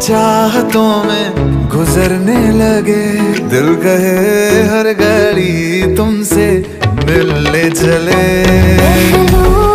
चाहतों में गुजरने लगे, दिल कहे हर घड़ी तुमसे मिलने चले।